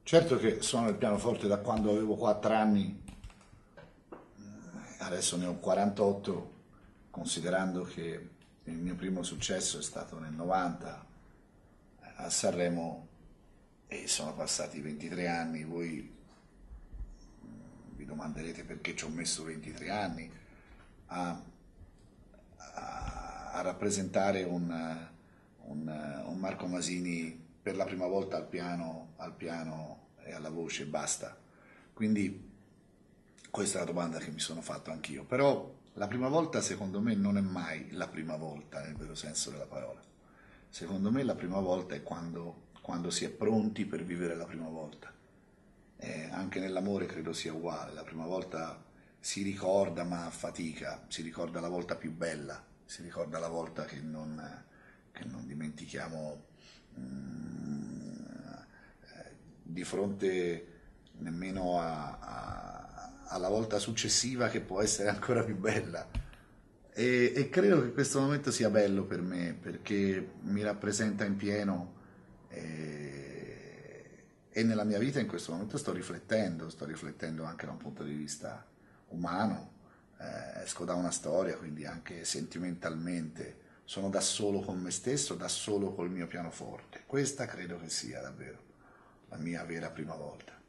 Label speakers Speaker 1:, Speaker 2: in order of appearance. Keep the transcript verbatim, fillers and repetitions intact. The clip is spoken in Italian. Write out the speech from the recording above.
Speaker 1: Certo che suono il pianoforte da quando avevo quattro anni, adesso ne ho quarantotto, considerando che il mio primo successo è stato nel novanta a Sanremo e sono passati ventitré anni. Voi vi domanderete perché ci ho messo ventitré anni a, a, a rappresentare un, un, un Marco Masini per la prima volta al piano, al piano e alla voce, basta. Quindi questa è la domanda che mi sono fatto anch'io, però la prima volta secondo me non è mai la prima volta nel vero senso della parola. Secondo me la prima volta è quando, quando si è pronti per vivere la prima volta. Eh, anche nell'amore credo sia uguale, la prima volta si ricorda ma a fatica, si ricorda la volta più bella, si ricorda la volta che non, che non dimentichiamo mm, eh, di fronte nemmeno a, a, alla volta successiva che può essere ancora più bella. E, e credo che questo momento sia bello per me perché mi rappresenta in pieno e, e nella mia vita in questo momento sto riflettendo, sto riflettendo anche da un punto di vista umano, eh, esco da una storia, quindi anche sentimentalmente sono da solo con me stesso, da solo col mio pianoforte. Questa credo che sia davvero la mia vera prima volta.